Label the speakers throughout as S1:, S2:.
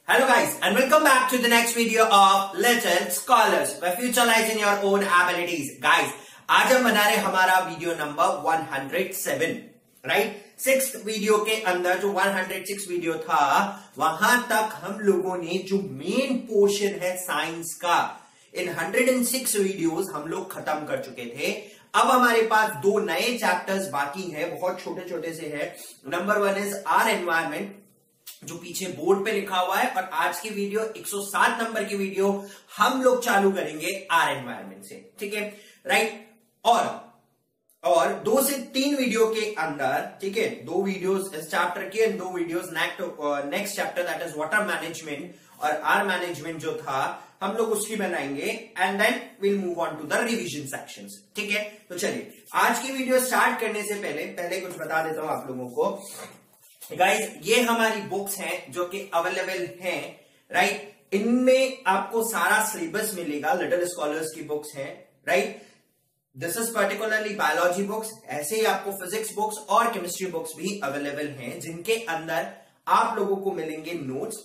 S1: Hello guys and welcome back to the next video of Little Scholars where future lies in your own abilities. Guys, आज हम बना रहे हमारा video number 107, right? 6th video के अंदर जो 106 video था वहां तक हम लोगों ने जो मेन पोर्शन है साइंस का इन 106 वीडियोस हम लोग खत्म कर चुके थे। अब हमारे पास दो नए चैप्टर्स बाकी हैं, बहुत छोटे छोटे से है। नंबर 1 इज आर एनवायरमेंट जो पीछे बोर्ड पे लिखा हुआ है, और आज की वीडियो 107 नंबर की वीडियो हम लोग चालू करेंगे आर एनवायरमेंट से, ठीक है, राइट? और 2 से 3 वीडियो के अंदर, ठीक है, 2 वीडियोस इस चैप्टर की, 2 videos next chapter that is water management और आर मैनेजमेंट जो था हम लोग उसकी बनाएंगे and then will move on to the revision sections, ठीक है? तो चलिए आज की वीडियो स्टार्ट करने से पहले कुछ बता देता हूं आप लोगों को। गाइज, ये हमारी बुक्स हैं जो कि अवेलेबल हैं, राइट? इनमें आपको सारा सिलेबस मिलेगा, लिटिल स्कॉलर्स की बुक्स हैं, right? This is particularly biology books, ऐसे ही आपको फिजिक्स बुक्स और केमिस्ट्री बुक्स भी अवेलेबल हैं, जिनके अंदर आप लोगों को मिलेंगे नोट्स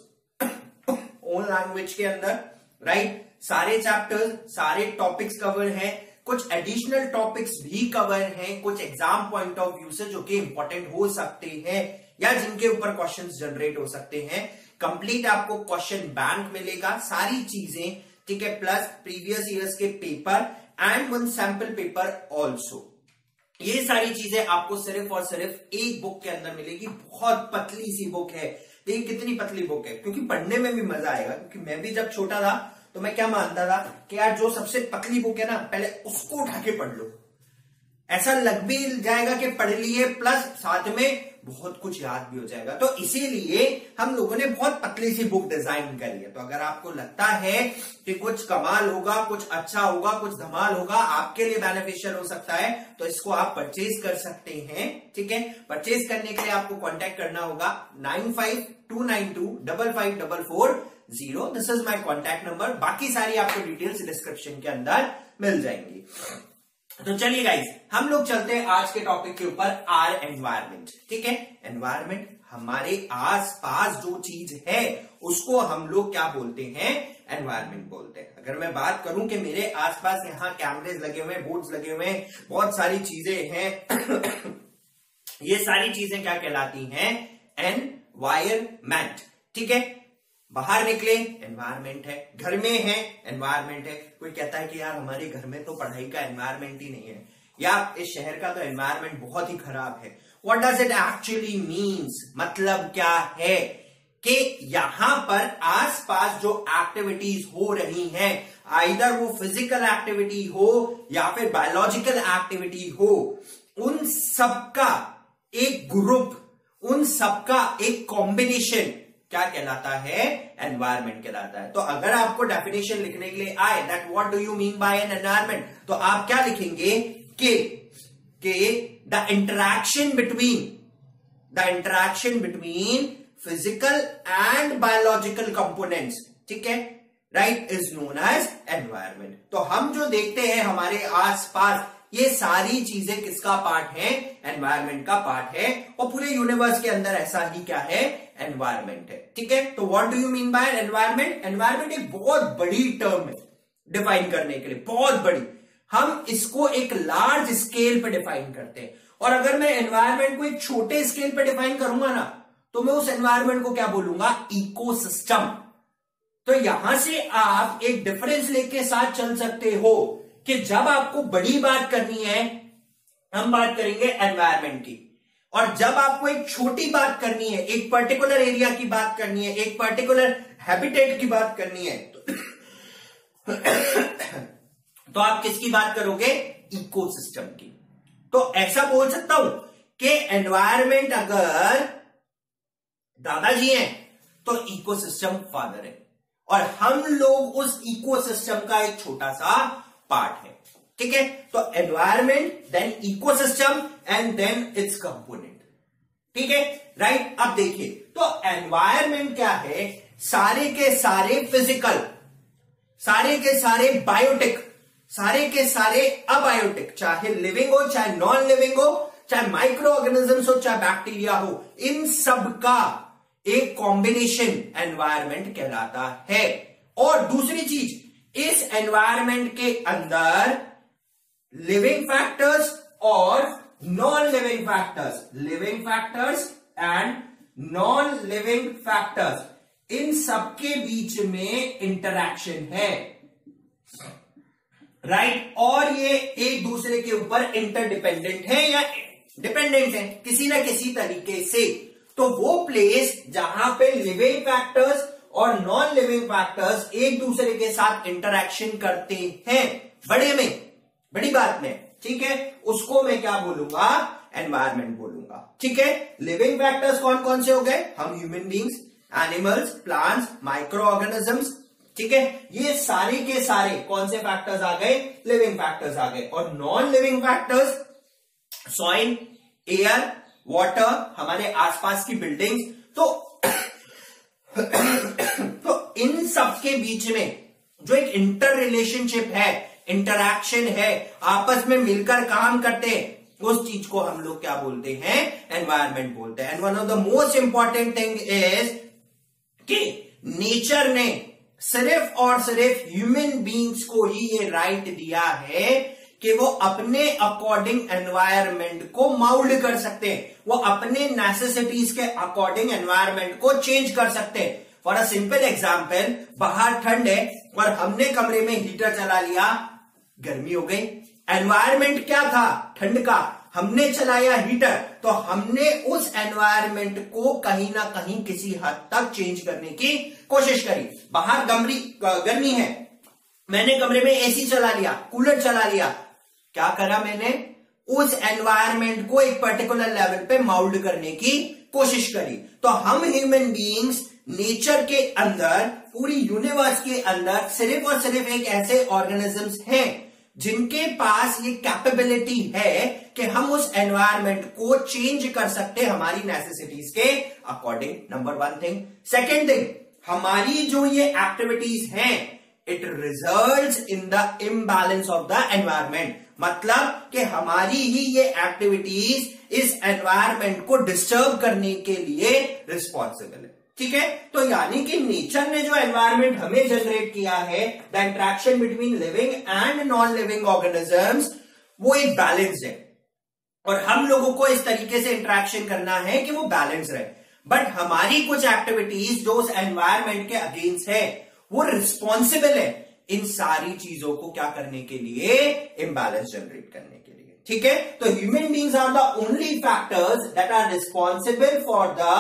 S1: ओन लैंग्वेज के अंदर, राइट? सारे चैप्टर्स, सारे टॉपिक्स कवर हैं, कुछ एडिशनल टॉपिक्स भी कवर हैं, कुछ एग्जाम पॉइंट ऑफ व्यू से जो कि इंपॉर्टेंट हो सकते हैं या जिनके ऊपर क्वेश्चंस जनरेट हो सकते हैं। कंप्लीट आपको क्वेश्चन बैंक मिलेगा, सारी चीजें, ठीक है, प्लस प्रीवियस ईयर्स के paper and 1 sample paper also. ये सारी चीजें आपको सिर्फ और सिर्फ एक बुक के अंदर मिलेगी। बहुत पतली सी बुक है। देखिए कितनी पतली बुक है, क्योंकि पढ़ने में भी मजा आएगा। क्योंकि मैं भी जब छोटा था तो मैं क्या मानता था कि यार जो सबसे पतली बुक है ना, पहले उसको उठा के पढ़ लो, ऐसा लग भी जाएगा कि पढ़ लिए, प्लस साथ में बहुत कुछ याद भी हो जाएगा। तो इसीलिए हम लोगों ने बहुत पतली सी बुक डिजाइन करी है। तो अगर आपको लगता है कि कुछ कमाल होगा, कुछ अच्छा होगा, कुछ धमाल होगा, आपके लिए बेनिफिशियल हो सकता है, तो इसको आप परचेज कर सकते हैं, ठीक है? परचेज करने के लिए आपको कांटेक्ट करना होगा 9529255540। This is my contact number. बाकी सारी आपको डिटेल्स डिस्क्रिप्शन के अंदर मिल जाएंगी। तो चलिए गाइस, हम लोग चलते हैं आज के टॉपिक के ऊपर, आर एनवायरमेंट, ठीक है? एनवायरमेंट हमारे आसपास जो चीज है उसको हम लोग क्या बोलते हैं? एनवायरमेंट बोलते हैं। अगर मैं बात करूं कि मेरे आसपास यहाँ कैमरेज लगे हुए हैं, बोर्ड्स लगे हुए हैं, बहुत सारी चीजें हैं ये सारी चीजें क्या कहलाती हैं? एनवायरमेंट, ठीक है? बाहर निकले, एनवायरमेंट है। घर में है, एनवायरमेंट है। कोई कहता है कि यार हमारे घर में तो पढ़ाई का एनवायरमेंट ही नहीं है, या इस शहर का तो एनवायरमेंट बहुत ही खराब है। What does it actually means? मतलब क्या है कि यहां पर आसपास जो एक्टिविटीज हो रही हैं, आइदर वो फिजिकल एक्टिविटी हो या फिर बायोलॉजिकल एक्टिविटी हो, उन सबका एक ग्रुप, उन सबका एक कॉम्बिनेशन क्या कहलाता है? एनवायरमेंट कहलाता है। तो अगर आपको डेफिनेशन लिखने के लिए आए that what do you mean by an environment, तो आप क्या लिखेंगे कि the interaction between physical and biological components, ठीक है, right, is known as environment. तो हम जो देखते हैं हमारे आसपास, ये सारी चीजें किसका पार्ट है? एनवायरमेंट का पार्ट है। और पूरे यूनिवर्स के अंदर ऐसा ही क्या है? एनवायरमेंट है, ठीक है? तो what do you mean by environment? Environment एक बहुत बड़ी टर्म है डिफाइन करने के लिए, बहुत बड़ी। हम इसको एक लार्ज स्केल पे डिफाइन करते हैं, और अगर मैं एनवायरमेंट को एक छोटे स्केल पे डिफाइन करूंगा ना, तो मैं उस एनवायरमेंट को क्या बोलूंगा? इकोसिस्टम। तो यहां से आप एक डिफरेंस लेके साथ चल सकते हो कि जब आपको बड़ी बात करनी है, हम बात करेंगे एनवायरमेंट की, और जब आपको एक छोटी बात करनी है, एक पर्टिकुलर एरिया की बात करनी है, एक पर्टिकुलर हैबिटेट की बात करनी है, तो आप किसकी बात करोगे? इकोसिस्टम की। तो ऐसा बोल सकता हूं कि एनवायरमेंट अगर दादाजी हैं तो इकोसिस्टम फादर है, और हम लोग उस इकोसिस्टम का एक छोटा सा पार्ट है, ठीक है? तो environment, then ecosystem and then its component, ठीक है, राइट? अब देखिए, तो एनवायरमेंट क्या है? सारे के सारे फिजिकल, सारे के सारे बायोटिक, सारे के सारे अबायोटिक, चाहे लिविंग हो चाहे नॉन लिविंग हो, चाहे माइक्रो ऑर्गेनिजम्स हो चाहे बैक्टीरिया हो, इन सब का एक कॉम्बिनेशन एनवायरमेंट कहलाता है। और दूसरी चीज, इस एनवायरनमेंट के अंदर लिविंग फैक्टर्स और non living factors and non living factors, इन सबके बीच में इंटरैक्शन है, राइट। और ये एक दूसरे के ऊपर इंटरडिपेंडेंट है या डिपेंडेंट है किसी ना किसी तरीके से। तो वो प्लेस जहां पे लिविंग फैक्टर्स और नॉन लिविंग फैक्टर्स एक दूसरे के साथ इंटरैक्शन करते हैं, बड़ी बात में, ठीक है, उसको मैं क्या बोलूंगा, एनवायरमेंट बोलूंगा, ठीक है। लिविंग फैक्टर्स कौन कौन से हो गए, हम human beings, animals, plants, micro organisms, ठीक है, ये सारे के सारे कौन से फैक्टर्स आ गए, लिविंग फैक्टर्स आ गए। और non living factors, soil, air, water, हमारे आसपास की बिल्डिंग्स, तो इन सब के बीच में जो एक इंटर रिलेशनशिप है, इंटरैक्शन है, आपस में मिलकर काम करते हैं, उस चीज को हम लोग क्या बोलते हैं, एनवायरनमेंट बोलते हैं। And one of the most important thing is कि नेचर ने सिर्फ और सिर्फ ह्यूमन बींग्स को ही ये राइट दिया है कि वो अपने अकॉर्डिंग एनवायरनमेंट को माउल्ड कर सकते हैं, वो अपने नेसेसिटीज के अकॉर्डिंग एनवायरनमेंट को चेंज कर सकते हैं। फॉर अ सिंपल एग्जाम्पल, बाहर ठंड है और हमने कमरे में हीटर चला लिया, गर्मी हो गई। एनवायरनमेंट क्या था, ठंड का, हमने चलाया हीटर, तो हमने उस एनवायरनमेंट को कहीं ना कहीं किसी हद तक चेंज करने की कोशिश करी। बाहर गर्मी है, मैंने कमरे में एसी चला लिया, कूलर चला लिया, क्या करा मैंने, उस एनवायरनमेंट को एक पर्टिकुलर लेवल पे माउल्ड करने की कोशिश करी। तो हम ह्यूमन बीइंग्स नेचर के अंदर, पूरी यूनिवर्स के अंदर सिर्फ और सिर्फ एक ऐसे ऑर्गेनिजम्स हैं जिनके पास ये कैपेबिलिटी है कि हम उस एनवायरनमेंट को चेंज कर सकते हैं हमारी नेसेसिटीज के according, number one thing. Second thing, हमारी जो ये एक्टिविटीज हैं, it results in the imbalance of the environment, मतलब कि हमारी ही ये एक्टिविटीज इस एनवायरनमेंट को डिस्टर्ब करने के लिए रिस्पॉन्सिबल है, ठीक है। तो यानी कि नेचर ने जो एनवायरनमेंट हमें जनरेट किया है, the interaction between living and non living organisms, वो एक बैलेंस है और हम लोगों को इस तरीके से इंटरेक्शन करना है कि वो बैलेंस रहे। बट हमारी कुछ एक्टिविटीज जो उस एनवायरनमेंट के अगेंस्ट है, वो रिस्पॉन्सिबल है इन सारी चीजों को क्या करने के लिए, इम्बैलेंस जनरेट करने के लिए, ठीक है। तो human beings are the only factors that are responsible for the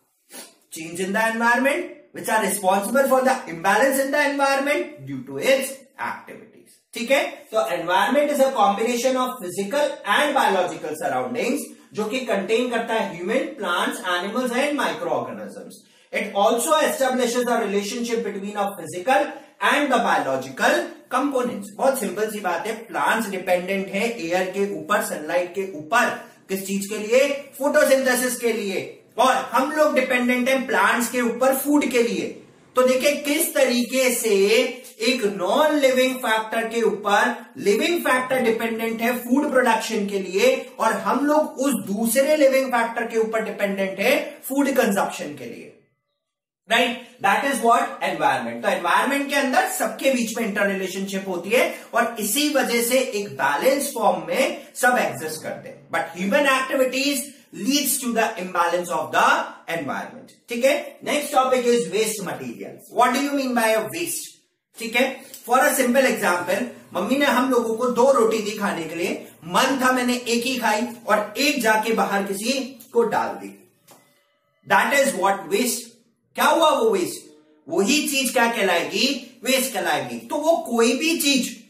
S1: change in the environment, which are responsible for the imbalance in the environment due to its activities, ठीक है। तो environment is a combination of physical and biological surroundings जो कि contain करता है human, plants, animals and microorganisms. It also establishes a relationship between a physical and the biological components. बहुत simple सी बात है, plants dependent है एयर के ऊपर, सनलाइट के ऊपर, किस चीज के लिए, फोटोसिंथेसिस के लिए, और हम लोग डिपेंडेंट हैं प्लांट्स के ऊपर फूड के लिए। तो देखिए किस तरीके से एक नॉन लिविंग फैक्टर के ऊपर लिविंग फैक्टर डिपेंडेंट है फूड प्रोडक्शन के लिए, और हम लोग उस दूसरे लिविंग फैक्टर के ऊपर डिपेंडेंट है फूड कंजप्शन के लिए, right. That is what environment. तो एनवायरनमेंट के अंदर सबके बीच में इंटर रिलेशनशिप होती है और इसी वजह से एक बैलेंस फॉर्म में सब एग्जिस्ट करते हैं। But human activities leads to the imbalance of the environment, ठीक है। Next topic is waste material. What do you mean by a waste, ठीक है। For a simple example, mummy ने हम लोगों को 2 रोटी दी खाने के लिए, मन था मैंने एक ही खाई और एक जाके बाहर किसी को डाल दी, दैट इज व्हाट वेस्ट। क्या हुआ वो वेस्ट, वही चीज क्या कहलाएगी, वेस्ट कहलाएगी। तो वो कोई भी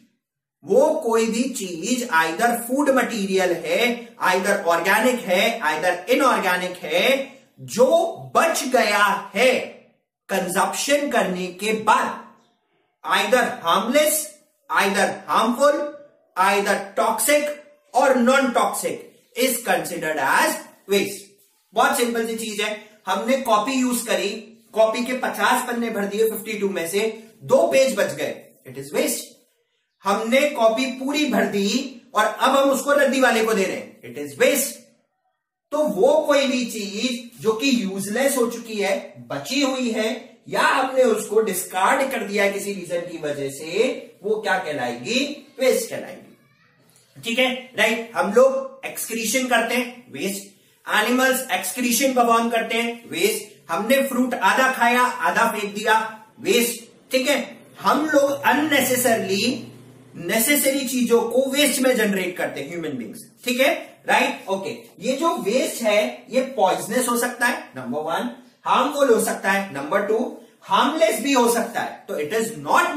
S1: चीज आइदर फूड मटेरियल है, आइदर ऑर्गेनिक है, आइदर इनऑर्गेनिक है, जो बच गया है कंजप्शन करने के बाद, either harmless, either harmful, either toxic और non toxic, is considered as waste. बहुत सिंपल सी चीज है, हमने कॉपी यूज करी, कॉपी के 50 पन्ने भर दिए 52 में से 2 पेज बच गए, इट इज वेस्ट। हमने कॉपी पूरी भर दी और अब हम उसको रद्दी वाले को दे रहे हैं, इट इज वेस्ट। तो वो कोई भी चीज जो कि यूजलेस हो चुकी है, बची हुई है, या हमने उसको डिस्कार्ड कर दिया किसी रीजन की वजह से, वो क्या कहलाएगी? वेस्ट कहलाएगी। ठीक है, राइट। हम लोग एक्सक्रीशन करते हैं, वेस्ट। एनिमल्स एक्सक्रीशन परफॉर्म करते हैं, वेस्ट। हमने फ्रूट आधा खाया, आधा फेंक दिया, वेस्ट। ठीक है, हम लोग अननेसेसरली नेसेसरी चीजों को वेस्ट में जनरेट करते हैं, ह्यूमन बींग्स। ठीक है, राइट, ओके। ये जो वेस्ट है ये पॉइजनस हो सकता है, नंबर 1, हार्मफुल हो सकता है, नंबर 2, हार्मलेस भी हो सकता है। तो इट इज नॉट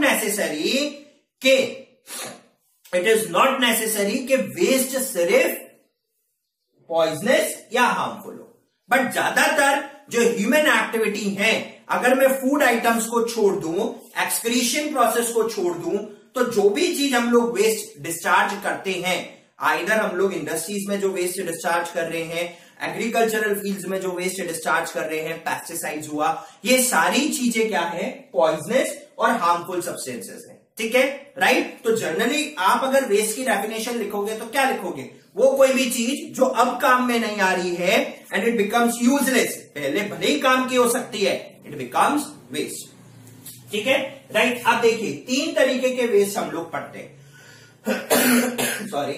S1: नेसेसरी कि वेस्ट सिर्फ पॉइजनस या हार्मफुल हो, बट ज्यादातर जो ह्यूमन एक्टिविटी है, अगर मैं फूड आइटम्स को छोड़ दूं, एक्सक्रीशन प्रोसेस को छोड़ दूं, तो जो भी चीज हम लोग वेस्ट डिस्चार्ज करते हैं, आइदर हम लोग इंडस्ट्रीज में जो वेस्ट डिस्चार्ज कर रहे हैं, एग्रीकल्चरल फील्ड्स में जो वेस्ट डिस्चार्ज कर रहे हैं, पेस्टिसाइड्स हुआ, ये सारी चीजें क्या है? पॉइजनस और हार्मफुल सब्सटेंसेस है। ठीक है, राइट। तो जनरली आप अगर वेस्ट की डेफिनेशन लिखोगे तो क्या लिखोगे? वो कोई भी चीज जो अब काम में नहीं आ रही है एंड इट बिकम्स यूजलेस, पहले भले ही काम की हो सकती है, इट बिकम्स वेस्ट। ठीक है, राइट। अब देखिए 3 तरीके के वेस्ट हम लोग पढ़ते हैं। Sorry,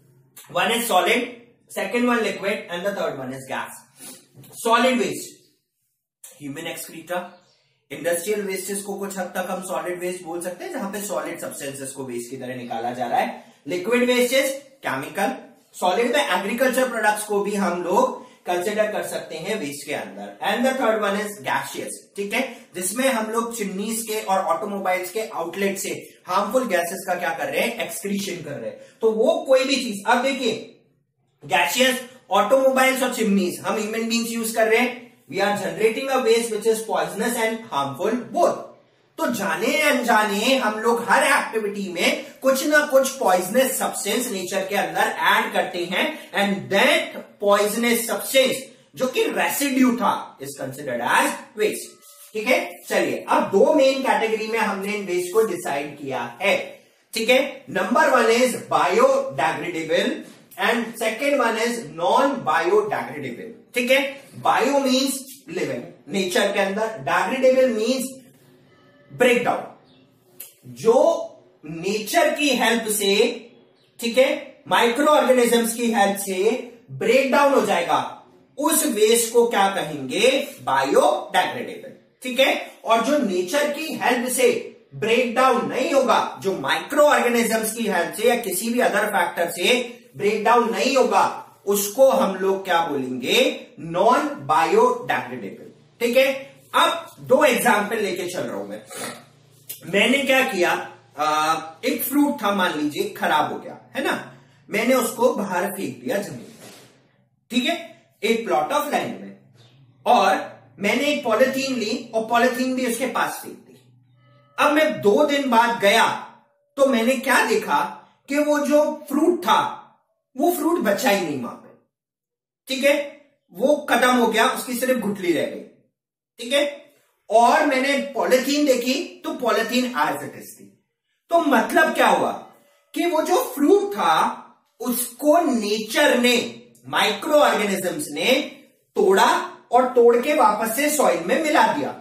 S1: 1 is solid, second one liquid and the third one is gas. Solid waste, human excreta, industrial wastage को कुछ हद तक हम सॉलिड वेस्ट बोल सकते हैं, जहां पे सॉलिड सब्सटेंसेस को वेस्ट की तरह निकाला जा रहा है। लिक्विड वेस्टेज केमिकल, सॉलिड में एग्रीकल्चर प्रोडक्ट्स को भी हम लोग कंसिडर कर सकते हैं वेस्ट के अंदर। And the third one is gaseous, ठीक है, जिसमें हम लोग चिमनीज के और ऑटोमोबाइल्स के आउटलेट से हार्मफुल गैसेस का क्या कर रहे हैं? एक्सक्रीशन कर रहे हैं। तो वो कोई भी चीज, अब देखिए गैसियस, ऑटोमोबाइल्स और चिमनीज हम ह्यूमन बींग्स यूज कर रहे हैं, we are generating a waste which is poisonous and harmful both. तो जाने अनजाने हम लोग हर एक्टिविटी में कुछ ना कुछ पॉइजनस सब्सटेंस नेचर के अंदर ऐड करते हैं, एंड दैट पॉइजनस सब्सटेंस जो कि रेसिड्यू था इज कंसिडर्ड एज वेस्ट। ठीक है, चलिए अब 2 मेन कैटेगरी में हमने इन वेस्ट को डिसाइड किया है। ठीक है, number 1 is biodegradable and second one is non biodegradable. ठीक है, बायो मीन्स लिविंग नेचर के अंदर, डिग्रेडेबल मीन्स ब्रेक डाउन, जो नेचर की हेल्प से, ठीक है, माइक्रो ऑर्गेनिजम्स की हेल्प से ब्रेक डाउन हो जाएगा, उस वेस्ट को क्या कहेंगे? बायोडिग्रेडेबल। ठीक है, और जो नेचर की हेल्प से ब्रेक डाउन नहीं होगा, जो माइक्रो ऑर्गेनिजम्स की हेल्प से या किसी भी अदर फैक्टर से ब्रेक डाउन नहीं होगा, उसको हम लोग क्या बोलेंगे? Non biodegradable. ठीक है, अब 2 एग्जाम्पल लेके चल रहा हूं मैंने क्या किया, एक फ्रूट था, मान लीजिए खराब हो गया है ना, मैंने उसको बाहर फेंक दिया जमीन में, ठीक है, एक प्लॉट ऑफ लैंड में, और मैंने एक पॉलिथीन ली और पॉलिथीन भी उसके पास फेंक दी। अब मैं 2 दिन बाद गया तो मैंने क्या देखा कि वो जो फ्रूट था वो फ्रूट बचा ही नहीं वहां पे। ठीक है, वो खत्म हो गया, उसकी सिर्फ गुठली रह गई। ठीक है, और मैंने पॉलिथीन देखी तो पॉलिथीन एज इट इज थी। तो मतलब क्या हुआ कि वो जो फ्रूट था उसको नेचर ने, माइक्रो ऑर्गेनिजम्स ने तोड़ा और तोड़ के वापस से सॉइल में मिला दिया।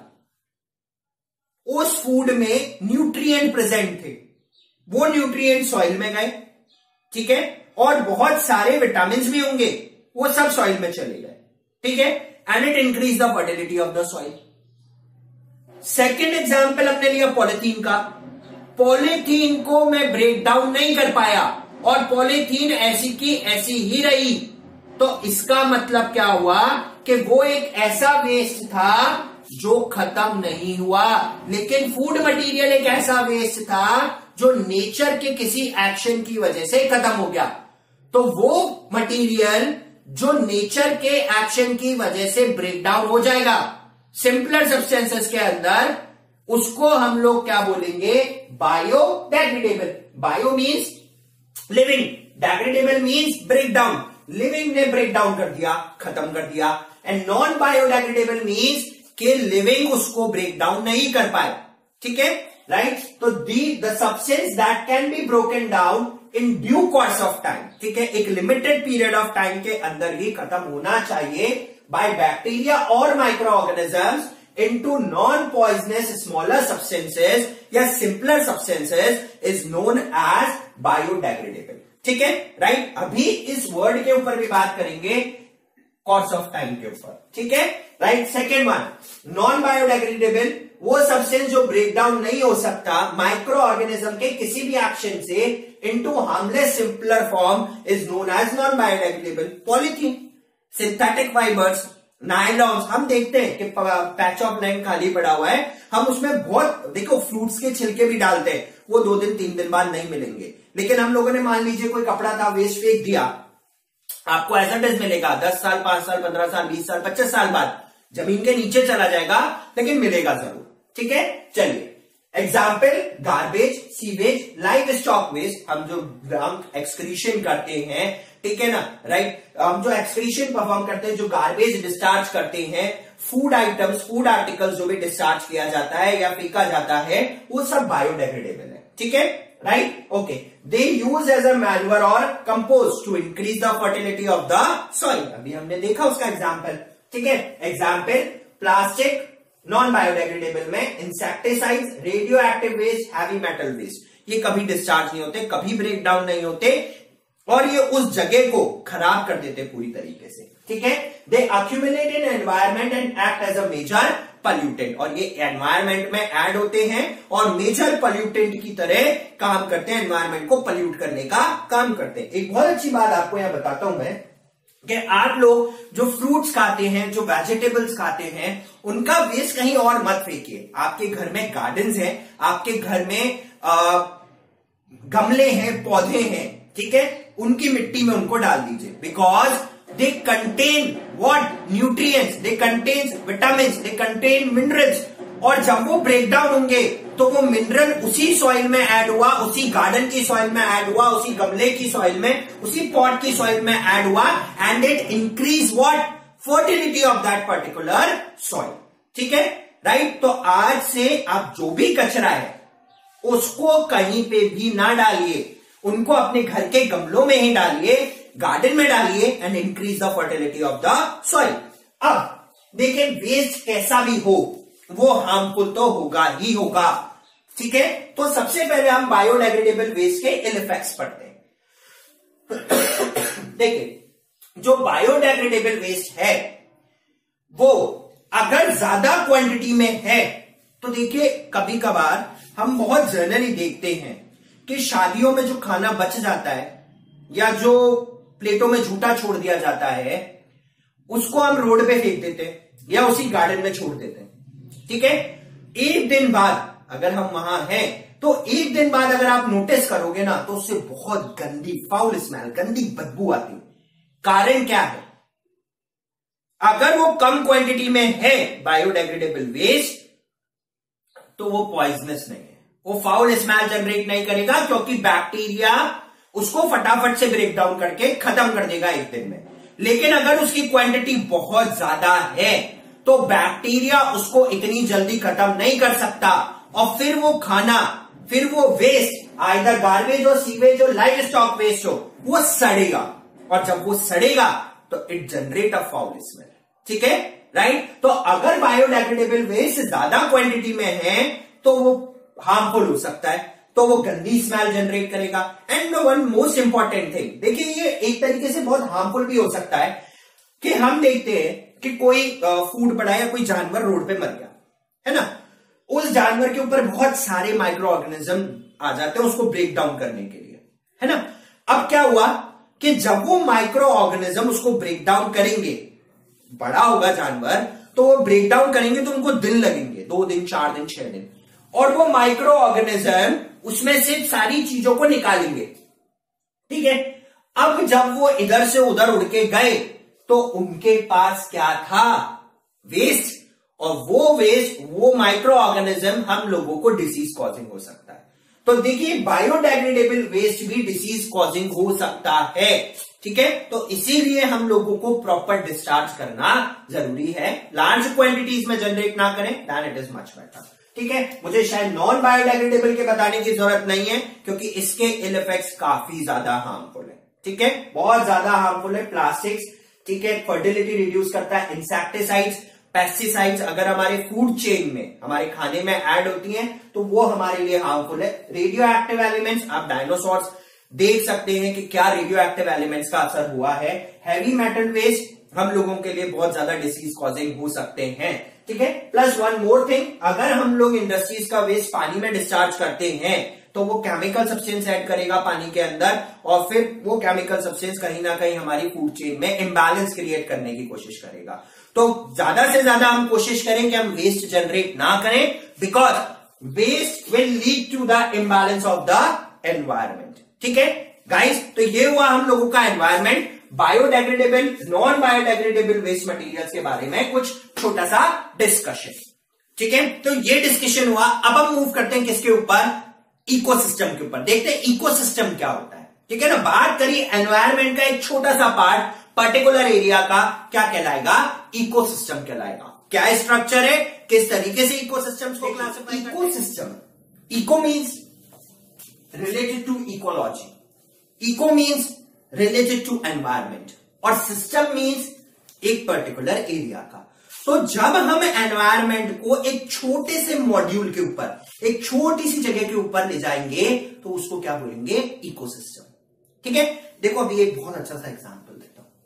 S1: उस फूड में न्यूट्रिएंट प्रेजेंट थे, वो न्यूट्रिएंट सॉइल में गए, ठीक है, और बहुत सारे विटामिन भी होंगे, वो सब सॉइल में चले गए। ठीक है, and it increase the fertility of the soil. Second example हमने लिया पॉलिथीन का। पॉलिथीन को मैं ब्रेक डाउन नहीं कर पाया और पॉलिथीन ऐसी की ऐसी ही रही, तो इसका मतलब क्या हुआ कि वो एक ऐसा वेस्ट था जो खत्म नहीं हुआ, लेकिन फूड मटेरियल एक ऐसा वेस्ट था जो नेचर के किसी एक्शन की वजह से खत्म हो गया। तो वो मटेरियल जो नेचर के एक्शन की वजह से ब्रेक डाउन हो जाएगा सिंपलर सब्सटेंसेस के अंदर, उसको हम लोग क्या बोलेंगे? Biodegradable. Bio means living, degradable means break down. Living ने ब्रेक डाउन कर दिया, खत्म कर दिया, एंड नॉन बायोडिग्रेडेबल मीन्स कि लिविंग उसको ब्रेक डाउन नहीं कर पाए। ठीक है, राइट। तो the substance that can be broken down in due course of time, ठीक है, एक लिमिटेड पीरियड ऑफ टाइम के अंदर ही खत्म होना चाहिए बाय बैक्टीरिया और micro organisms into non-poisonous smaller substances या simpler substances is known as biodegradable, ठीक है, राइट। अभी इस वर्ड के ऊपर भी बात करेंगे कोर्स ऑफ टाइम के ऊपर, ठीक है, right. Second one, non biodegradable, वो सब्सटेंस जो ब्रेक डाउन नहीं हो सकता माइक्रो ऑर्गेनिज्म के किसी भी एक्शन से into harmless simpler form is known as non biodegradable. Polythene, synthetic fibres, nylons, हम देखते हैं कि पैच ऑफ लैंड खाली पड़ा हुआ है, हम उसमें बहुत, देखो फ्रूट्स के छिलके भी डालते हैं, वो 2 दिन 3 दिन बाद नहीं मिलेंगे, लेकिन हम लोगों ने मान लीजिए कोई कपड़ा था वेस्ट फेंक दिया, आपको एज इट इज मिलेगा 10 साल 5 साल 15 साल 20 साल 25 साल बाद, जमीन के नीचे चला जाएगा लेकिन मिलेगा जरूर, ठीक है। चलिए example, garbage, sewage, livestock waste, हम जो एक्सक्रीशन करते हैं, ठीक है ना, राइट, हम जो एक्सक्रीशन परफॉर्म करते हैं, जो गार्बेज डिस्चार्ज करते हैं, फूड आइटम्स, फूड आर्टिकल्स जो भी डिस्चार्ज किया जाता है या फेंका जाता है, वो सब बायोडेग्रेडेबल है, ठीक है, right, okay. They use as a manure और compost to increase the fertility of the soil, अभी हमने देखा उसका एग्जाम्पल, ठीक है। एग्जाम्पल, प्लास्टिक नॉन बायोडेग्रेडेबल में insecticides, radioactive waste, heavy metal waste, ये कभी डिस्चार्ज नहीं होते, कभी ब्रेक डाउन नहीं होते और ये उस जगह को खराब कर देते पूरी तरीके से, ठीक है। They accumulate in environment and act as a major pollutant, और ये एनवायरमेंट में ऐड होते हैं और मेजर पॉल्यूटेंट की तरह काम करते हैं, एनवायरमेंट को पॉल्यूट करने का काम करते हैं। एक बहुत अच्छी बात आपको यहां बताता हूं मैं कि आप लोग जो फ्रूट्स खाते हैं, जो वेजिटेबल्स खाते हैं, उनका वेस्ट कहीं और मत फेंकिए। आपके घर में गार्डन्स हैं, आपके घर में गमले हैं, पौधे हैं, ठीक है, उनकी मिट्टी में उनको डाल दीजिए, because they contain what nutrients, they contain vitamins, they contain minerals, और जब वो ब्रेक डाउन होंगे तो वो मिनरल उसी सॉइल में ऐड हुआ, उसी गार्डन की सॉइल में ऐड हुआ, उसी गमले की सॉइल में, उसी पॉट की सॉइल में ऐड हुआ, and it increase what fertility of that particular soil, ठीक है, राइट। तो आज से आप जो भी कचरा है उसको कहीं पे भी ना डालिए, उनको अपने घर के गमलों में ही डालिए, गार्डन में डालिए, and increase the fertility of the soil. अब देखिए, वेस्ट कैसा भी हो वो हार्मफुल तो होगा ही होगा, ठीक है। तो सबसे पहले हम बायोडेग्रेडेबल वेस्ट के इल इफेक्ट्स पढ़ते हैं। देखिए, जो बायोडेग्रेडेबल वेस्ट है वो अगर ज्यादा क्वांटिटी में है तो देखिए, कभी कभार हम बहुत जनरली देखते हैं कि शादियों में जो खाना बच जाता है या जो प्लेटों में झूठा छोड़ दिया जाता है, उसको हम रोड पे फेंक देते हैं या उसी गार्डन में छोड़ देते हैं, ठीक है। एक दिन बाद अगर हम वहां हैं तो एक दिन बाद अगर आप नोटिस करोगे ना तो उससे बहुत गंदी फाउल स्मेल, गंदी बदबू आती है। कारण क्या है? अगर वो कम क्वांटिटी में है बायोडेग्रेडेबल वेस्ट तो वो पॉइजनस नहीं है, वो फाउल स्मेल जनरेट नहीं करेगा, क्योंकि बैक्टीरिया उसको फटाफट से ब्रेक डाउन करके खत्म कर देगा एक दिन में। लेकिन अगर उसकी क्वांटिटी बहुत ज्यादा है तो बैक्टीरिया उसको इतनी जल्दी खत्म नहीं कर सकता, और फिर वो खाना, फिर वो वेस्ट, आइदर गार्बेज हो, सीवेज हो, लाइव स्टॉक वेस्ट हो, वो सड़ेगा, और जब वो सड़ेगा तो it generate a foul smell, ठीक है, राइट। तो अगर बायोडेग्रेडेबल वेस्ट ज्यादा क्वांटिटी में है तो वो हार्मफुल हो सकता है, तो वो गंदी स्मेल जनरेट करेगा। And one most important thing, देखिए ये एक तरीके से बहुत हार्मफुल भी हो सकता है कि हम देखते हैं कि कोई फूड पड़ा या कोई जानवर रोड पे मर गया है ना, उस जानवर के ऊपर बहुत सारे माइक्रो ऑर्गेनिज्म आ जाते हैं उसको ब्रेक डाउन करने के लिए, है ना। अब क्या हुआ कि जब वो माइक्रो ऑर्गेनिज्म उसको ब्रेक डाउन करेंगे, बड़ा होगा जानवर तो वो ब्रेक डाउन करेंगे तो उनको दिन लगेंगे, 2 दिन 4 दिन 6 दिन, और वो माइक्रो ऑर्गेनिज्म उसमें से सारी चीजों को निकालेंगे, ठीक है। अब जब वो इधर से उधर उड़ के गए तो उनके पास क्या था? वेस्ट, और वो वेस्ट, वो माइक्रो ऑर्गेनिज्म हम लोगों को डिसीज कॉजिंग हो सकता है। तो देखिए, बायोडेग्रेडेबल वेस्ट भी डिसीज कॉजिंग हो सकता है, ठीक है। तो इसीलिए हम लोगों को प्रॉपर डिस्चार्ज करना जरूरी है, लार्ज क्वांटिटीज में जनरेट ना करें, then it is much better. ठीक है, मुझे शायद नॉन बायोडिग्रेडेबल के बताने की जरूरत नहीं है, क्योंकि इसके इल इफेक्ट्स काफी ज्यादा हार्मफुल है। ठीक है, बहुत ज्यादा हार्मफुल है। प्लास्टिक्स, ठीक है, फर्टिलिटी रिड्यूस करता है। इंसेक्टिसाइड्स, पेस्टिसाइड्स अगर हमारे फूड चेन में, हमारे खाने में ऐड होती हैं तो वो हमारे लिए हार्मफुल है। रेडियो एक्टिव एलिमेंट्स, आप डायनासोर्स देख सकते हैं कि क्या रेडियो एक्टिव एलिमेंट्स का असर हुआ है। हैवी मेटल वेस्ट हम लोगों के लिए बहुत ज्यादा डिसीज कॉजिंग हो सकते हैं। ठीक है, प्लस वन मोर थिंग, अगर हम लोग इंडस्ट्रीज का वेस्ट पानी में डिस्चार्ज करते हैं तो वो केमिकल सब्सटेंस ऐड करेगा पानी के अंदर, और फिर वो केमिकल सब्सटेंस कहीं ना कहीं हमारी फूड चेन में इम्बैलेंस क्रिएट करने की कोशिश करेगा। तो ज्यादा से ज्यादा हम कोशिश करें कि हम वेस्ट जनरेट ना करें, because waste will lead to the imbalance of the environment. ठीक है गाइस, तो ये हुआ हम लोगों का environment, biodegradable, non biodegradable waste materials के बारे में कुछ छोटा सा डिस्कशन। ठीक है, तो ये डिस्कशन हुआ। अब हम मूव करते हैं किसके ऊपर, इकोसिस्टम के ऊपर। देखते हैं इकोसिस्टम क्या होता है। ठीक है ना, बात करिए एनवायरमेंट का एक छोटा सा पार्ट, पर्टिकुलर एरिया का, क्या कहलाएगा, इकोसिस्टम कहलाएगा। क्या स्ट्रक्चर है, किस तरीके से इकोसिस्टम्स को क्लासिफाई करते हैं। Ecosystem, eco means related to ecology, eco means related to environment, और सिस्टम मीन्स एक पर्टिकुलर एरिया का। तो जब हम एनवायरमेंट को एक छोटे से मॉड्यूल के ऊपर, एक छोटी सी जगह के ऊपर ले जाएंगे तो उसको क्या बोलेंगे, इकोसिस्टम। ठीक है, देखो अभी एक बहुत अच्छा सा एग्जांपल देता हूं।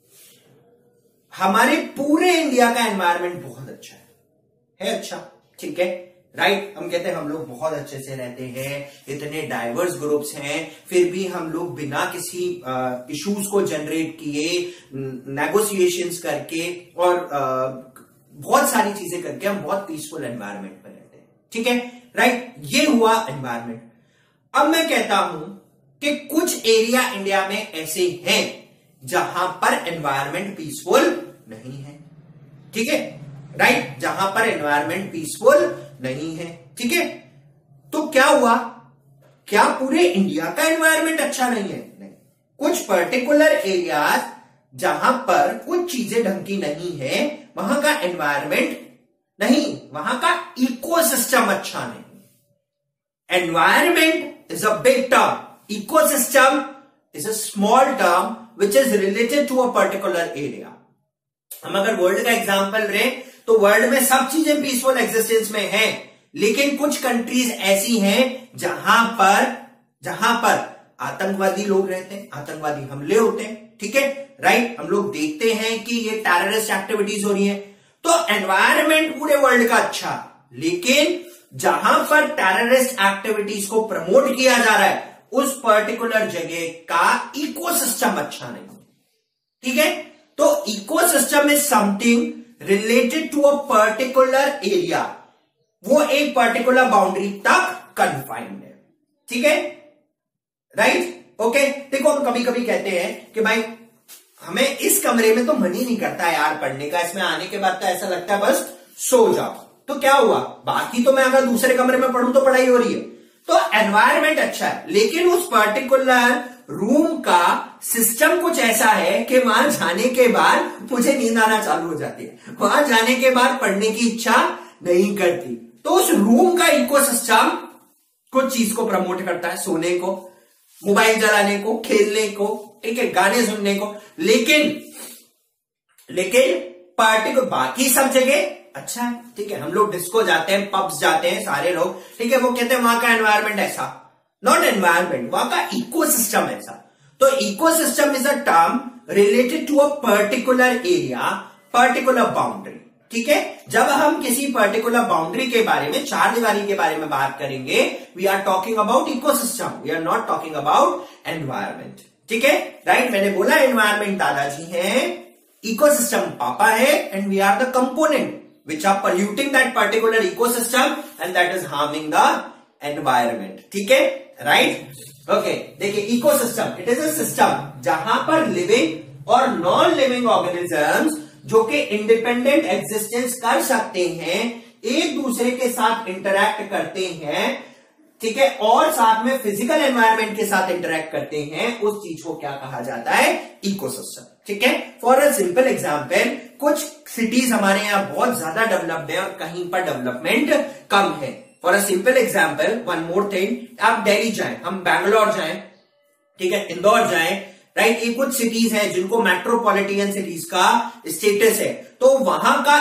S1: हमारे पूरे इंडिया का एनवायरमेंट बहुत अच्छा है अच्छा, ठीक है, राइट। हम कहते हैं हम लोग बहुत अच्छे से रहते हैं, इतने डाइवर्स ग्रुप्स हैं, फिर भी हम लोग बिना किसी इश्यूज को जनरेट किए, नेगोशिएशंस करके और बहुत सारी चीजें करके हम बहुत पीसफुल एनवायरनमेंट में रहते हैं। ठीक है, राइट, ये हुआ एनवायरनमेंट। अब मैं कहता हूं कि कुछ एरिया इंडिया में ऐसे हैं जहां पर एनवायरनमेंट पीसफुल नहीं है। ठीक है, राइट, जहां पर एनवायरनमेंट पीसफुल नहीं है। ठीक है, तो क्या हुआ, क्या पूरे इंडिया का एनवायरनमेंट अच्छा नहीं है, नहीं। कुछ पर्टिकुलर एरियाज जहां पर कुछ चीजें ढंग की नहीं है, वहां का एनवायरनमेंट नहीं, वहां का इकोसिस्टम अच्छा नहीं। Environment is a big term, ecosystem is a small term which is related to a particular area. हम अगर वर्ल्ड का एग्जांपल लें तो वर्ल्ड में सब चीजें पीसफुल एग्जिस्टेंस में हैं, लेकिन कुछ कंट्रीज ऐसी हैं जहां पर आतंकवादी लोग रहते हैं, आतंकवादी हमले होते हैं। ठीक है, राइट, हम लोग देखते हैं कि ये टेररिस्ट एक्टिविटीज हो रही है। तो एनवायरनमेंट पूरे वर्ल्ड का अच्छा, लेकिन जहां पर टेररिस्ट एक्टिविटीज को प्रमोट किया जा रहा है उस पर्टिकुलर जगह का इकोसिस्टम अच्छा नहीं। ठीक है, तो ecosystem is something related to a particular area, वो एक पर्टिकुलर बाउंड्री तक कन्फाइंड है। ठीक है, राइट, ओके। देखो हम कभी कभी कहते हैं कि भाई हमें इस कमरे में तो मन ही नहीं करता यार पढ़ने का, इसमें आने के बाद तो ऐसा लगता है बस सो जाओ। तो क्या हुआ, बाकी तो मैं अगर दूसरे कमरे में पढ़ूं तो पढ़ाई हो रही है। तो एनवायरनमेंट अच्छा है, लेकिन उस पर्टिकुलर रूम का सिस्टम कुछ ऐसा है कि वहां जाने के बाद मुझे नींद आना चालू हो जाती है, वहां जाने के बाद पढ़ने की इच्छा नहीं करती। तो उस रूम का इकोसिस्टम कुछ चीज को प्रमोट करता है, सोने को, मोबाइल चलाने को, खेलने को, ठीक है, गाने सुनने को, लेकिन पार्टी को बाकी सब जगह अच्छा है। ठीक है, हम लोग डिस्को जाते हैं, पब्स जाते हैं सारे लोग, ठीक है, वो कहते हैं वहां का एनवायरनमेंट ऐसा, नॉट एनवायरनमेंट, वहां का इकोसिस्टम ऐसा। तो ecosystem is a term related to a particular area, particular boundary. ठीक है, जब हम किसी पर्टिकुलर बाउंड्री के बारे में, चार दीवारी के बारे में बात करेंगे, we are talking about ecosystem, we are not talking about environment. ठीक है, राइट, मैंने बोला एनवायरनमेंट दादाजी हैं, इकोसिस्टम पापा है, and we are the component which are polluting that particular ecosystem and that is harming the environment. ठीक है, right, okay. देखिए ecosystem, it is a system जहां पर लिविंग और नॉन लिविंग ऑर्गेनिजम्स जो कि इंडिपेंडेंट एग्जिस्टेंस कर सकते हैं, एक दूसरे के साथ इंटरैक्ट करते हैं, ठीक है, और साथ में फिजिकल एनवायरनमेंट के साथ इंटरैक्ट करते हैं, उस चीज को क्या कहा जाता है, इकोसिस्टम। ठीक है, फॉर अ सिंपल एग्जांपल, कुछ सिटीज हमारे यहां बहुत ज्यादा डेवलप्ड है और कहीं पर डेवलपमेंट कम है, for a simple example, one more thing, आप दिल्ली जाएं, हम बैंगलोर जाएं, ठीक है, इंदौर जाएं, राइट, ये कुछ सिटीज हैं जिनको मेट्रोपॉलिटन सिटीज का स्टेटस है, तो वहां का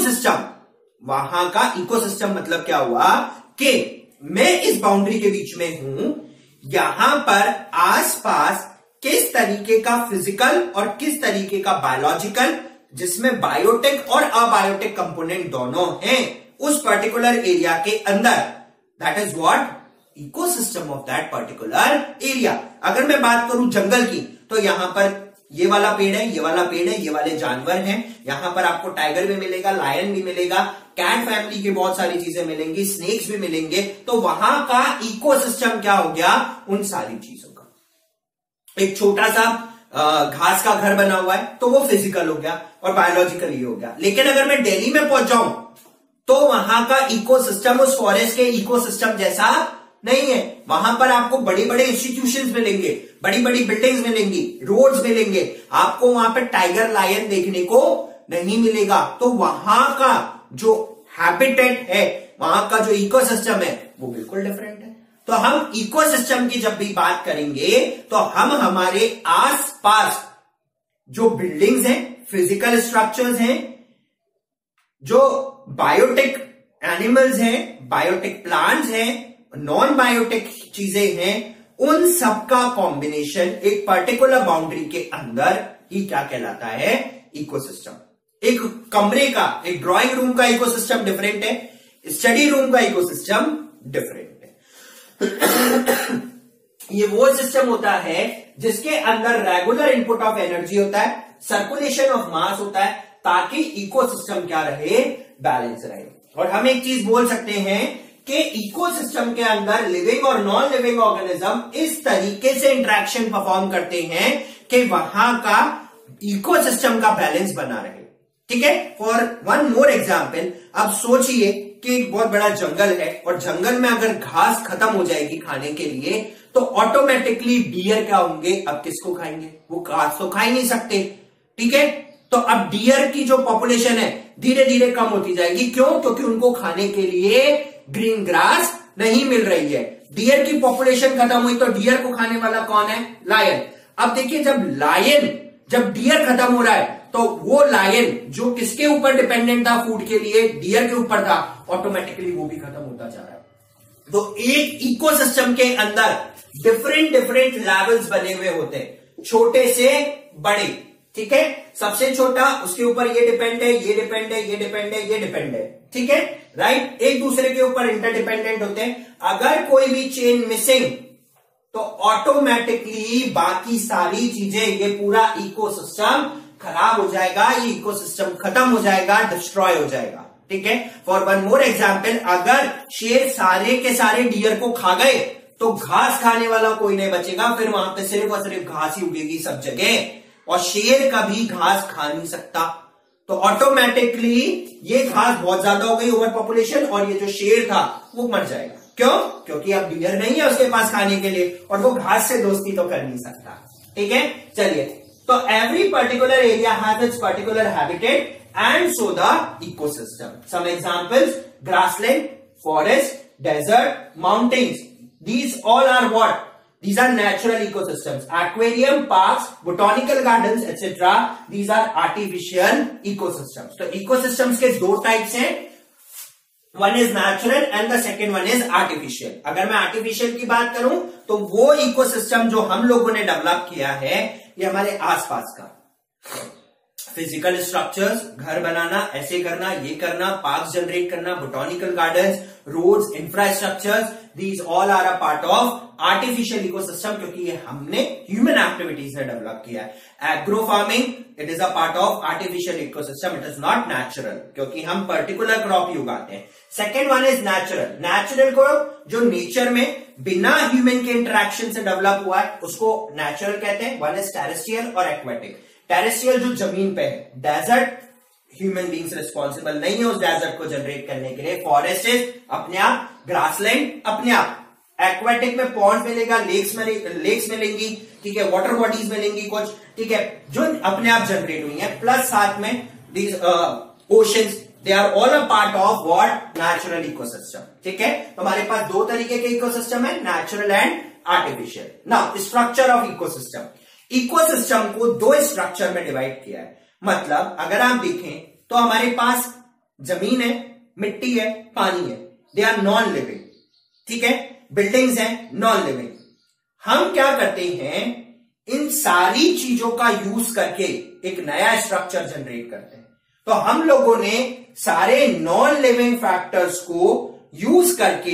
S1: इकोसिस्टम मतलब क्या हुआ कि मैं इस बाउंड्री के बीच में हूं, यहां पर आसपास किस तरीके का फिजिकल और किस तरीके का बायोलॉजिकल, जिसमें बायोटिक और अबायोटिक कंपोनेंट दोनों हैं, उस पर्टिकुलर एरिया के अंदर, that is what ecosystem of that particular area. अगर मैं बात करूं जंगल की, तो यहां पर ये वाला पेड़ है, ये वाला पेड़ है, ये वाले जानवर हैं, यहां पर आपको टाइगर भी मिलेगा, लायन भी मिलेगा, कैट फैमिली की बहुत सारी चीजें मिलेंगी, स्नेक्स भी मिलेंगे, तो वहां का इकोसिस्टम क्या हो गया, उन सारी चीजों का। एक छोटा सा घास का घर बना हुआ है, तो वो फिजिकल हो गया और बायोलॉजिकल ही हो गया। लेकिन अगर मैं दिल्ली में पहुंच जाऊं, तो वहां का इकोसिस्टम उस फॉरेस्ट के इकोसिस्टम जैसा नहीं है। वहां पर आपको बड़े बड़े इंस्टीट्यूशंस मिलेंगे, बड़ी बड़ी बिल्डिंग्स मिलेंगी, रोड्स मिलेंगे, आपको वहां पर टाइगर लायन देखने को नहीं मिलेगा। तो वहां का जो हैबिटेट है, वहां का जो इकोसिस्टम है, वो बिल्कुल डिफरेंट है। तो हम इकोसिस्टम की जब भी बात करेंगे, तो हम हमारे आसपास जो बिल्डिंग्स हैं, फिजिकल स्ट्रक्चर्स हैं, जो बायोटिक एनिमल्स हैं, बायोटिक प्लांट्स हैं, नॉन बायोटिक चीजें हैं, उन सबका कॉम्बिनेशन एक पर्टिकुलर बाउंड्री के अंदर ही क्या कहलाता है, इकोसिस्टम। एक कमरे का, एक ड्राइंग रूम का इकोसिस्टम डिफरेंट है, स्टडी रूम का इकोसिस्टम डिफरेंट है। ये वो सिस्टम होता है जिसके अंदर रेगुलर इनपुट ऑफ एनर्जी होता है, सर्कुलेशन ऑफ मास होता है, ताकि इकोसिस्टम क्या रहे, बैलेंस रहे। और हम एक चीज बोल सकते हैं कि इकोसिस्टम के अंदर लिविंग और नॉन लिविंग ऑर्गेनिज्म इस तरीके से इंटरेक्शन परफॉर्म करते हैं कि वहां का इकोसिस्टम का बैलेंस बना रहे। ठीक है, फॉर वन मोर एग्जाम्पल, अब सोचिए कि एक बहुत बड़ा जंगल है और जंगल में अगर घास खत्म हो जाएगी खाने के लिए, तो ऑटोमेटिकली डियर क्या होंगे, अब किसको खाएंगे, वो घास तो खा ही नहीं सकते। ठीक है, तो अब डियर की जो पॉपुलेशन है धीरे धीरे कम होती जाएगी। क्यों? क्योंकि उनको खाने के लिए ग्रीन ग्रास नहीं मिल रही है। डियर की पॉपुलेशन खत्म हुई तो डियर को खाने वाला कौन है, लायन। अब देखिए, जब डियर खत्म हो रहा है, तो वो लायन जो किसके ऊपर डिपेंडेंट था फूड के लिए, डियर के ऊपर था, ऑटोमेटिकली वो भी खत्म होता जा रहा है। तो एक इकोसिस्टम के अंदर डिफरेंट लेवल्स बने हुए होते हैं, छोटे से बड़े। ठीक है, सबसे छोटा, उसके ऊपर ये डिपेंड है, ये डिपेंड है, ये डिपेंड है, ये डिपेंड है। ठीक है, राइट, एक दूसरे के ऊपर इंटरडिपेंडेंट होते हैं। अगर कोई भी चेन मिसिंग, तो ऑटोमेटिकली बाकी सारी चीजें, ये पूरा इकोसिस्टम खराब हो जाएगा, ये इकोसिस्टम खत्म हो जाएगा, डिस्ट्रॉय हो जाएगा। ठीक है, फॉर वन मोर एग्जाम्पल, अगर शेर सारे के सारे डियर को खा गए, तो घास खाने वाला कोई नहीं बचेगा, फिर वहां पे सिर्फ और सिर्फ घास ही उगेगी सब जगह, और शेर कभी घास खा नहीं सकता। तो ऑटोमेटिकली ये घास बहुत ज्यादा हो गई, ओवर पॉपुलेशन, और ये जो शेर था वो मर जाएगा। क्यों? क्योंकि अब डियर नहीं है उसके पास खाने के लिए, और वो घास से दोस्ती तो कर नहीं सकता। ठीक है, चलिए, तो every particular area has its particular habitat and so the ecosystem. Some examples: grassland, forest, desert, mountains. These all are what? These are natural ecosystems. Aquarium, parks, botanical gardens, etc. These are artificial ecosystems. तो ecosystems के दो types हैं. One is natural and the second one is artificial. अगर मैं artificial की बात करूं, तो वो ecosystem जो हम लोगों ने डेवलप किया है, ये हमारे आसपास का फिजिकल स्ट्रक्चर्स, घर बनाना, ऐसे करना, ये करना, पार्क्स जनरेट करना, botanical gardens, roads, infrastructures, these all are a part of artificial ecosystem, क्योंकि ये हमने ह्यूमन एक्टिविटीज से डेवलप किया है। Agro farming, it is a part of artificial ecosystem, it is not natural, क्योंकि हम पर्टिकुलर क्रॉप ही उगाते हैं। Second one is natural. Natural को जो नेचर में बिना ह्यूमन के इंटरेक्शन से डेवलप हुआ है, उसको नेचुरल कहते हैं। वन इज टेरेस्ट्रियल और एक्वेटिक। टेरेस्ट्रियल जो जमीन पे है, डेजर्ट, ह्यूमन बींग्स रिस्पॉन्सिबल नहीं है उस डेजर्ट को जनरेट करने के लिए। फॉरेस्ट इज अपने आप, ग्रासलैंड अपने आप, एक्वेटिक में पॉन्ड मिलेगा, लेक्स मिलेंगी, ठीक है, वाटर बॉडीज मिलेंगी कुछ, ठीक है, जो अपने आप जनरेट हुई है, प्लस साथ में these oceans, they are all a part of what natural ecosystem. ठीक है, तो हमारे पास दो तरीके के इकोसिस्टम है, natural and artificial. Now structure of ecosystem, ecosystem को दो स्ट्रक्चर में डिवाइड किया है। मतलब अगर आप देखें तो हमारे पास जमीन है, मिट्टी है, पानी है, दे आर नॉन लिविंग। ठीक है, बिल्डिंग्स हैं, नॉन लिविंग। हम क्या करते हैं, इन सारी चीजों का यूज करके एक नया स्ट्रक्चर जनरेट करते हैं। तो हम लोगों ने सारे नॉन लिविंग फैक्टर्स को यूज करके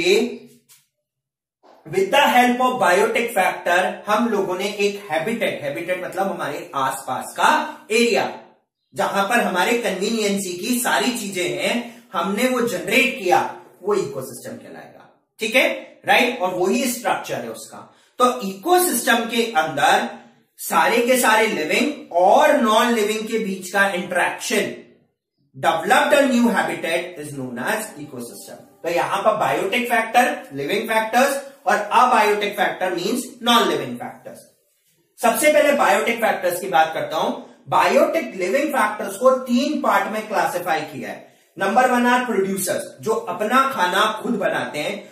S1: with the help of biotic factor हम लोगों ने एक हैबिटेट, हैबिटेट मतलब हमारे आसपास का एरिया जहां पर हमारे कन्वीनियंसी की सारी चीजें हैं, हमने वो जनरेट किया, वो इकोसिस्टम कहलाएगा। ठीक है, राइट, और वही स्ट्रक्चर है उसका। तो इकोसिस्टम के अंदर सारे के सारे लिविंग और नॉन लिविंग के बीच का interaction, developed a new habitat is known as ecosystem. तो यहां पर बायोटिक फैक्टर, लिविंग फैक्टर्स, और abiotic factor means non living factors. सबसे पहले बायोटिक फैक्टर्स की बात करता हूं। बायोटिक लिविंग फैक्टर्स को तीन पार्ट में क्लासिफाई किया है। नंबर 1 आर प्रोड्यूसर्स, जो अपना खाना खुद बनाते हैं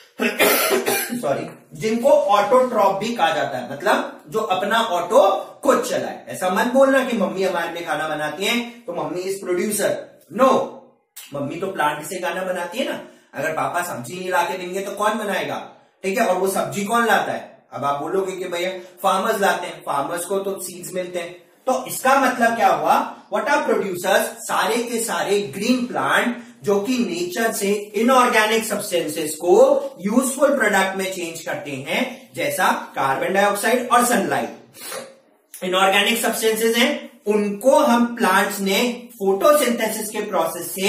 S1: सॉरी, जिनको ऑटोट्रॉप भी कहा जाता है, मतलब जो अपना ऑटो खुद चलाए। ऐसा मत बोलना कि मम्मी हमारे लिए खाना बनाती है तो mummy is producer. No, mummy तो प्लांट से खाना बनाती है ना। अगर पापा सब्जी नहीं लाके देंगे तो कौन बनाएगा? ठीक है, और वो सब्जी कौन लाता है? अब आप बोलोगे कि भैया फार्मर्स लाते हैं, फार्मर्स को तो सीड्स मिलते हैं। तो इसका मतलब क्या हुआ, व्हाट आर प्रोड्यूसर्स, सारे के सारे ग्रीन प्लांट जो कि नेचर से इनऑर्गेनिक सब्सटेंसेस को यूजफुल प्रोडक्ट में चेंज करते हैं, जैसा कार्बन डाइऑक्साइड और सनलाइट। इनऑर्गेनिक सब्सटेंसेस हैं, उनको हम प्लांट्स ने फोटोसिंथेसिस के प्रोसेस से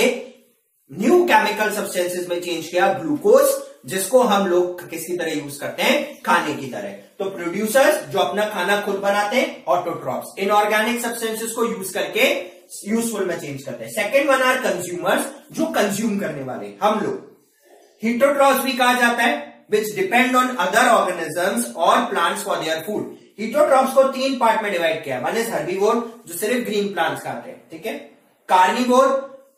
S1: न्यू केमिकल सब्सटेंसेस में चेंज किया, ग्लूकोज, जिसको हम लोग किसकी तरह यूज करते हैं, खाने की तरह। तो प्रोड्यूसर्स जो अपना खाना खुद बनाते हैं, ऑटोट्रॉप्स, इनऑर्गेनिक सब्सटेंसेस को यूज करके यूजफुल में चेंज करते हैं। सेकेंड 1 आर कंज्यूमर्स, जो कंज्यूम करने वाले, हम लोग। हीटोट्रॉप्स भी कहा जाता है, which depend on other organisms और plants for their food. Heterotrophs को तीन पार्ट में डिवाइड किया है। 1 इज हर्बीवोर, जो सिर्फ ग्रीन प्लांट्स खाते हैं। ठीक है, carnivore,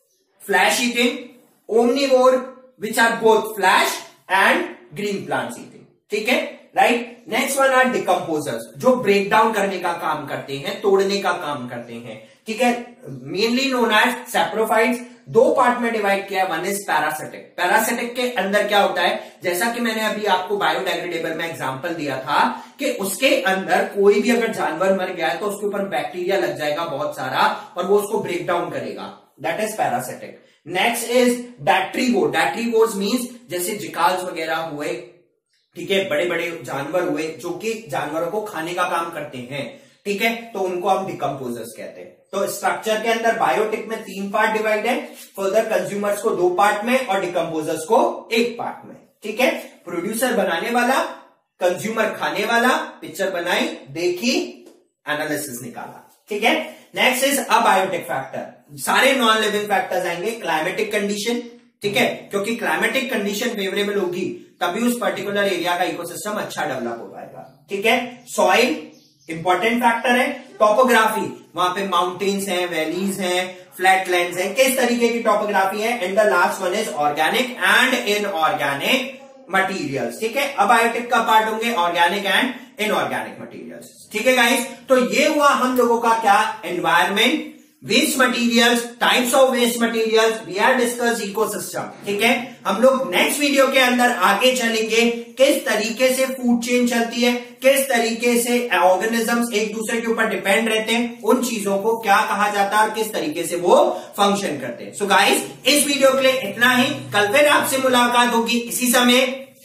S1: flesh eating, omnivore, which are both flesh and green plants eating. ठीक है, राइट। नेक्स्ट 1 आर डिकम्पोजर्स, जो ब्रेक डाउन करने का काम करते हैं, तोड़ने का काम करते हैं। ठीक है, मेनली नोन एज सैप्रोफाइट्स। दो पार्ट में डिवाइड किया है। 1 इज पैरासिटिक। पैरासिटिक के अंदर क्या होता है, जैसा कि मैंने अभी आपको बायोडेग्रेडेबल में एग्जांपल दिया था कि उसके अंदर कोई भी अगर जानवर मर गया है तो उसके ऊपर बैक्टीरिया लग जाएगा बहुत सारा और वो उसको ब्रेक डाउन करेगा, that is parasitic. Next is detritivore. Detritivores means जैसे जिकाल्स वगैरह हुए, ठीक है, बड़े बड़े जानवर हुए जो कि जानवरों को खाने का काम करते हैं। ठीक है, तो उनको हम डिकम्पोजर्स कहते हैं। तो स्ट्रक्चर के अंदर बायोटिक में 3 पार्ट डिवाइड है, फर्दर कंज्यूमर्स को 2 पार्ट में और डिकम्पोजर्स को 1 पार्ट में। ठीक है, प्रोड्यूसर बनाने वाला, कंज्यूमर खाने वाला, पिक्चर बनाई, देखी, एनालिसिस निकाला। ठीक है, नेक्स्ट इज अबायोटिक फैक्टर। सारे नॉन लिविंग फैक्टर्स आएंगे। क्लाइमेटिक कंडीशन, ठीक है, क्योंकि क्लाइमेटिक कंडीशन फेवरेबल होगी तभी उस पर्टिकुलर एरिया का इकोसिस्टम अच्छा डेवलप हो पाएगा। ठीक है, सॉइल इंपॉर्टेंट फैक्टर है। टोपोग्राफी, वहां पे माउंटेन्स हैं, वैलीज हैं, फ्लैटलैंड्स हैं, किस तरीके की टोपोग्राफी है। And the last 1 is organic and inorganic materials. ठीक है, अबायोटिक का पार्ट होंगे ऑर्गेनिक एंड इनऑर्गेनिक मटीरियल्स। ठीक है गाइस, तो ये हुआ हम लोगों का क्या, environment, waste materials, types of waste materials, we are discuss ecosystem. ठीक है, हम लोग नेक्स्ट वीडियो के अंदर आगे चलेंगे किस तरीके से फूड चेन चलती है, किस तरीके से ऑर्गेनिजम्स एक दूसरे के ऊपर डिपेंड रहते हैं, उन चीजों को क्या कहा जाता है और किस तरीके से वो फंक्शन करते हैं। सो गाइस, इस वीडियो के लिए इतना ही। कल फिर आपसे मुलाकात होगी इसी समय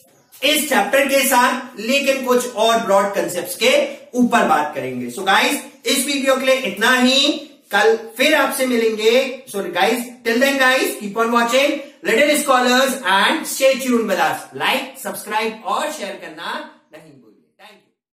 S1: इस चैप्टर के साथ, लेकिन कुछ और ब्रॉड कंसेप्ट्स के ऊपर बात करेंगे। सो गाइस, इस वीडियो के लिए इतना ही, कल फिर आपसे मिलेंगे। So guys, till then guys, keep on watching Little Scholars and stay tuned with us. Like, subscribe और शेयर करना नहीं